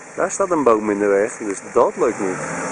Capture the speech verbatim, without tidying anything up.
Daar staat een boom in de weg, dus dat lukt niet.